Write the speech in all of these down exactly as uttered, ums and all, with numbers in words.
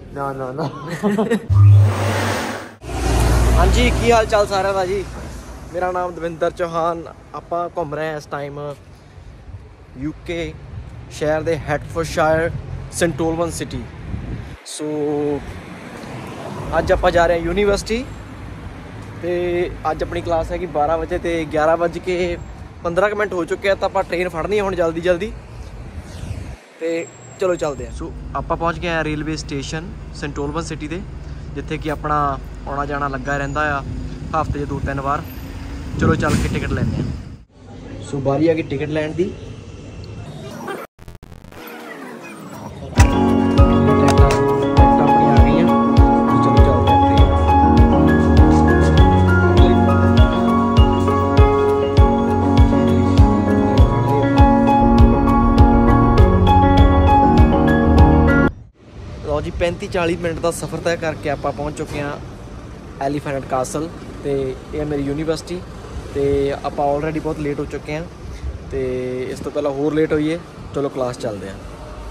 ना ना ना हाँ जी, की हाल चाल सारा दा जी। मेरा नाम दविंदर चौहान। आपां घूम रहे हैं इस टाइम यूके शहर दे हैडफोर्डशायर सेंट ओलवन सिटी। सो अज आपां जा रहे हैं यूनीवर्सिटी ते अज अपनी क्लास हैगी बारह बजे ते ग्यारह बज के पंद्रह मिनट हो चुके हैं, तो आप ट्रेन फड़नी है हुण जल्दी जल्दी ते चलो चलते हैं। सो आप पहुँच गए हैं रेलवे स्टेशन सेंट ओलवन सिटी दे, जिथे कि अपना आना जाना लगा रहिंदा आ हफ्ते दो तीन बार। चलो चल के टिकट लैंदे हैं। सो बारी आ गई टिकट लैण दी। जी पैंती चाली मिनट का सफ़र तय करके आप पहुँच चुके हैं एलीफेंट कासल ते ये मेरी यूनीवर्सिटी ते आप ऑलरेडी बहुत लेट हो चुके हैं ते इस तो पहला होर लेट होइए। चलो क्लास चलते हैं।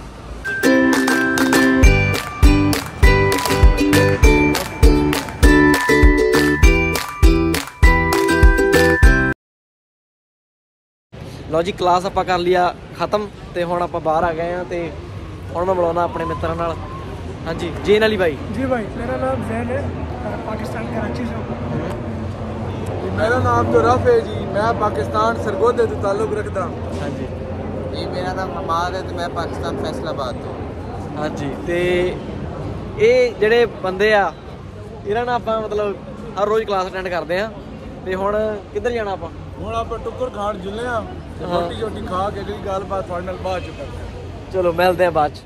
लो जी क्लास आप कर लिया ख़त्म ते हुण आप बाहर आ गए हैं ते हुण मैं बुलाना अपने मित्रों नाल। हाँ जी, जैन अली भाई। जी भाई, मेरा नाम जैन है, पाकिस्तान कराची से हूँ। मेरा नाम तो रफ है जी, मैं पाकिस्तान सरगोधे तो ताल्लुक रखता। हाँ जी जी, मेरा नाम हमाद है तो मैं पाकिस्तान फैसलाबाद तो। हाँ जी, ते ये ਜਿਹੜੇ ਬੰਦੇ ਆ ਇਹਨਾਂ ਨਾਲ ਆਪਾਂ ਮਤਲਬ ਹਰ ਰੋਜ਼ ਕਲਾਸ ਅਟੈਂਡ ਕਰਦੇ ਆ ਤੇ ਹੁਣ ਕਿੱਧਰ ਜਾਣਾ ਆਪਾਂ? ਹੁਣ ਆਪਾਂ ਟੁੱਕਰ ਖਾਣ ਜੁਲੇ ਆ, ਰੋਟੀ ਰੋਟੀ ਖਾ ਕੇ ਜਿਹੜੀ ਗੱਲਬਾਤ ਤੁਹਾਡੇ ਨਾਲ ਬਾਅਦ ਚ ਕਰਦੇ ਆ। ਚਲੋ ਮਿਲਦੇ ਆ ਬਾਅਦ ਚ।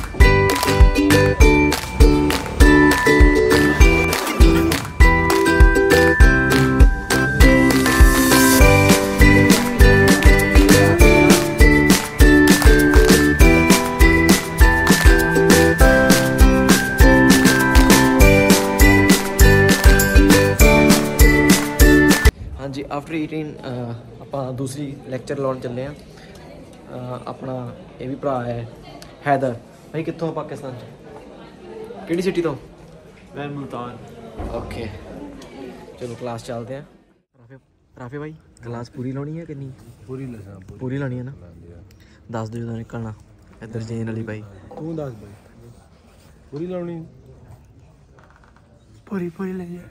हाँ जी, आफ्टर ईटिंग ਆਪਾਂ दूसरी ਲੈਕਚਰ ਲਾਉਣ ਚੱਲੇ ਆ। अपना ये भी भरा है हैदर भाई। कितों पाकिस्तान कि सिटी तो? मैं मुल्तान। ओके चलो क्लास चलते हैं। राफे राफे भाई क्लास पूरी लानी है कि नहीं? पूरी लसा पूरी लानी है ना? दस दो जो निकलना। इधर जैन अली भाई तू दस भाई पूरी लानी? पूरी पूरी ले जाए।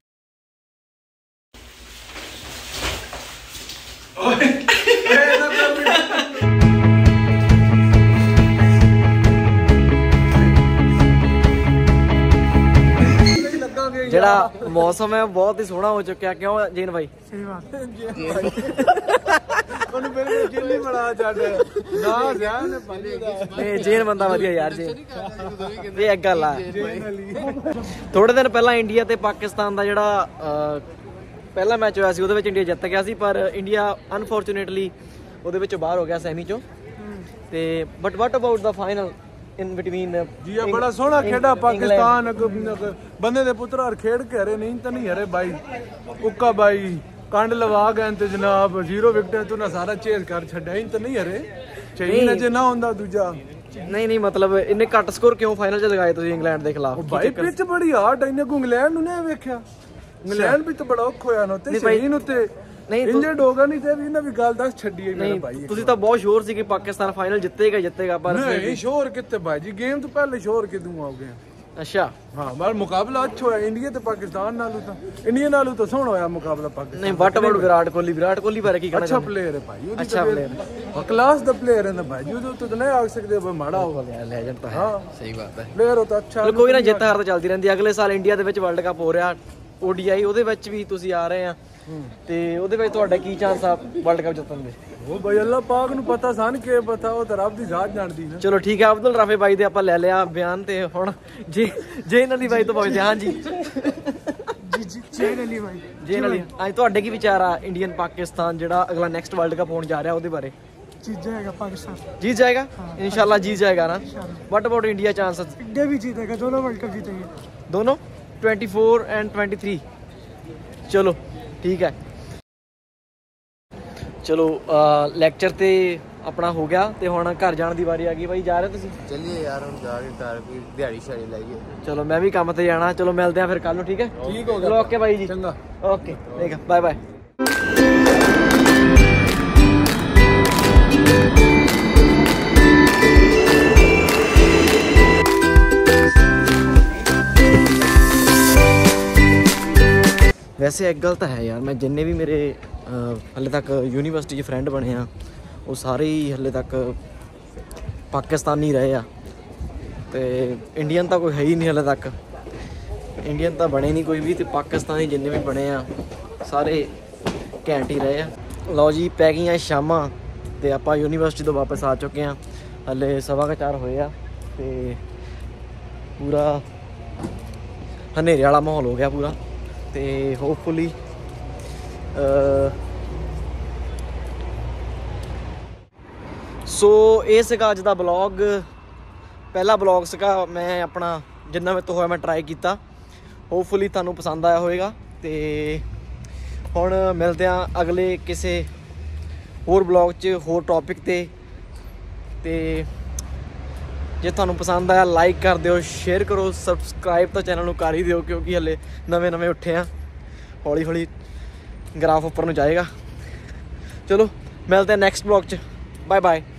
जेड़ा मौसम है बहुत ही सोहना हो चुका है। क्यों जैन भाई? सही बात है। जैन बंदा वधिया यार। जैन ये एक गल है। थोड़े दिन पहला इंडिया ते पाकिस्तान का जेड़ा पहला मैच होया सी उहदे विच इंडिया जित गया सी, पर इंडिया अनफॉर्चुनेटली उहदे विच बाहर हो गया सैमी चों ते। But what about the final in between? जी बड़ा सोहना खेड़ा पाकिस्तान बंदे दे पुत्र और खेड़ के हरे नहीं तो नहीं हरे भाई। उक्का भाई कंड लवा गए ते जनाब जीरो विकेट तू ना सारा चेज कर छड्या इन तो नहीं हरे चाहिए जे ना होंदा दूजा। नहीं नहीं मतलब इन्ने घट स्कोर क्यों फाइनल च लगाए तुसीं इंग्लैंड दे खिलाफ? भाई पिच बड़ी हार्ड इन्ने को इंग्लैंड नु नहीं वेख्या। इंग्लैंड भी तो बड़ा औखा होया ना ते शहीन उत्ते नहीं इंजर्ड होगा नहीं ते भी ना भी गल दस छड्डी है मेरा भाई। तुसीं तां बहुत श्योर सी कि पाकिस्तान फाइनल जितेगा जितेगा, पर नहीं श्योर कितने भाई जी गेम तो पहले श्योर के दूं हो गए। अच्छा हां बार मुकाबला अच्छा होया इंडिया ते पाकिस्तान नालू तो इंडिया नालू तो सोहना होया मुकाबला पाकिस्तान। नहीं व्हाट अबाउट विराट कोहली? विराट कोहली बारे की कहना? अच्छा प्लेयर है भाई, अच्छा प्लेयर क्लास दा प्लेयर है ना भाई। जो तो नहीं आ सकते भाई माड़ा हो लेजेंड तो है। हां सही बात है, प्लेयर हो तो अच्छा। कोई ना जित हार तो चलती रहंदी। अगले साल इंडिया दे विच वर्ल्ड कप हो रहा ओडीआई, ਉਹਦੇ ਵਿੱਚ ਵੀ ਤੁਸੀਂ ਆ ਰਹੇ ਆ ਤੇ ਉਹਦੇ ਵਿੱਚ ਤੁਹਾਡਾ ਕੀ ਚਾਂਸ ਆ ਵਰਲਡ ਕੱਪ ਜਿੱਤਣ ਦੇ? ਉਹ ਬਈ ਅੱਲਾਹ ਪਾਕ ਨੂੰ ਪਤਾ ਸਨ ਕਿ ਪਤਾ ਉਹ ਤਾਂ ਰੱਬ ਦੀ ਜ਼ਾਤ ਜਾਣਦੀ ਨਾ। ਚਲੋ ਠੀਕ ਹੈ, ਅਬਦੁਲ ਰਾਫੇ ਬਾਈ ਦੇ ਆਪਾਂ ਲੈ ਲਿਆ ਬਿਆਨ ਤੇ ਹੁਣ ਜੀ ਜੈਨ ਅਲੀ ਬਾਈ ਤੋਂ ਪੁੱਛਦੇ ਹਾਂ। ਜੀ जी जी जैन अली भाई। जैन अली ਅੱਜ ਤੁਹਾਡੇ ਕੀ ਵਿਚਾਰ ਆ ਇੰਡੀਅਨ ਪਾਕਿस्तान ਜਿਹੜਾ ਅਗਲਾ ਨੈਕਸਟ ਵਰਲਡ ਕੱਪ ਹੋਣ ਜਾ ਰਿਹਾ ਉਹਦੇ ਬਾਰੇ? जीत जाएगा पाकिस्तान। जीत जाएगा इंशाल्लाह, जीत जाएगा ना। What about India chances? India भी जीतेगा, दोनों वर्ल्ड कप जीतेंगे दोनों चौबीस एंड तेईस। चलो ठीक है, चलो लैक्चर ते अपना हो गया तो हुण घर जाने की वारी आ गई। भाई जा रहे तुसीं? चलिए यार हम जाके घर की दिहाड़ी शाड़ी लाइए। चलो मैं भी काम ते जाना। चलो मिलते हैं फिर कल नूं, ठीक है? ठीक हो गया। चलो ओके भाई जी, चंगा ओके ठीक है, बाय बाय। वैसे एक गल तो है यार, मैं जिन्ने भी मेरे हले तक यूनीवर्सिटी च फ्रेंड बने हैं वो सारे ही हले तक पाकिस्तानी रहे आ, तो इंडियन तो कोई है ही नहीं हले तक। इंडियन तो बने नहीं कोई भी, तो पाकिस्तानी जिन्ने भी बने आ सारे घैंट ही रहे आ। लो जी पै गई शामां ते आपां यूनीवर्सिटी तो वापस आ चुके हैं। हले सवा का चार होए आ ते पूरा हनेरे वाला माहौल हो गया पूरा। तो होपफुली सो ये सगा अज का ब्लॉग, पहला ब्लॉग सगा। मैं अपना जिन्ना मेरे तो होया मैं ट्राई किया, होपफुली तुहानू पसंद आया होएगा। तो हुण मिलते हैं अगले किसी होर ब्लॉग च होर टॉपिक ते ते जे तुहानू पसंद आया लाइक कर दिओ, शेयर करो, सबसक्राइब तो चैनल नू कर ही दिओ क्योंकि हले नवे नवे उठे हैं, हौली हौली ग्राफ उपर नू जाएगा। चलो मिलते हैं नैक्सट ब्लॉग च, बाय बाय।